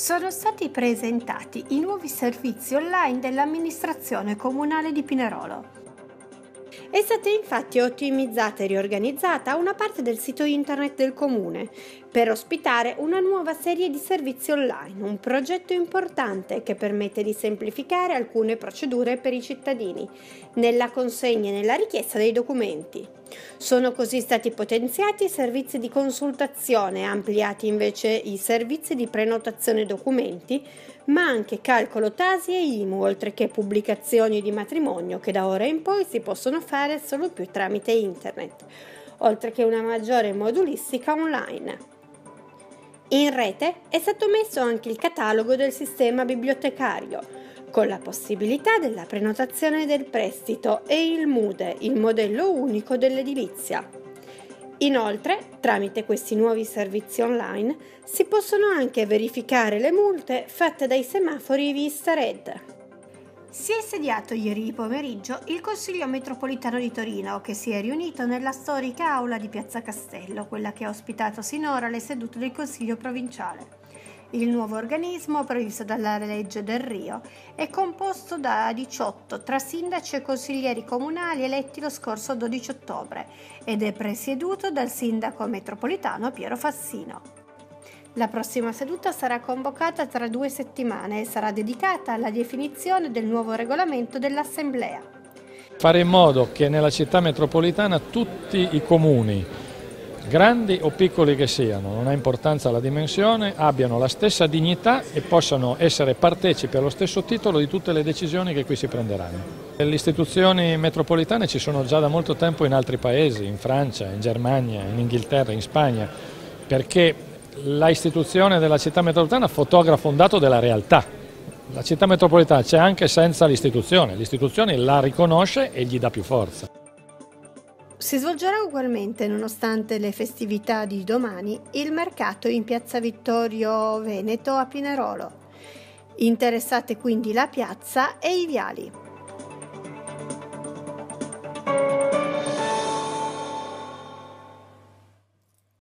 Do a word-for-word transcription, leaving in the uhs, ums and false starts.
Sono stati presentati i nuovi servizi online dell'amministrazione comunale di Pinerolo. È stata infatti ottimizzata e riorganizzata una parte del sito internet del comune per ospitare una nuova serie di servizi online, un progetto importante che permette di semplificare alcune procedure per i cittadini nella consegna e nella richiesta dei documenti. Sono così stati potenziati i servizi di consultazione, ampliati invece i servizi di prenotazione documenti, ma anche calcolo Tasi e I M U, oltre che pubblicazioni di matrimonio che da ora in poi si possono fare solo più tramite internet, oltre che una maggiore modulistica online. In rete è stato messo anche il catalogo del sistema bibliotecario, con la possibilità della prenotazione del prestito e il MUDE, il modello unico dell'edilizia. Inoltre, tramite questi nuovi servizi online, si possono anche verificare le multe fatte dai semafori Vista Red. Si è insediato ieri pomeriggio il Consiglio Metropolitano di Torino, che si è riunito nella storica aula di Piazza Castello, quella che ha ospitato sinora le sedute del Consiglio Provinciale. Il nuovo organismo, previsto dalla legge del Rio, è composto da diciotto tra sindaci e consiglieri comunali eletti lo scorso dodici ottobre ed è presieduto dal sindaco metropolitano Piero Fassino. La prossima seduta sarà convocata tra due settimane e sarà dedicata alla definizione del nuovo regolamento dell'Assemblea. Fare in modo che nella città metropolitana tutti i comuni, grandi o piccoli che siano, non ha importanza la dimensione, abbiano la stessa dignità e possano essere partecipi allo stesso titolo di tutte le decisioni che qui si prenderanno. Le istituzioni metropolitane ci sono già da molto tempo in altri paesi, in Francia, in Germania, in Inghilterra, in Spagna, perché la istituzione della città metropolitana fotografa un dato della realtà. La città metropolitana c'è anche senza l'istituzione, l'istituzione la riconosce e gli dà più forza. Si svolgerà ugualmente, nonostante le festività di domani, il mercato in piazza Vittorio Veneto a Pinerolo. Interessate quindi la piazza e i viali.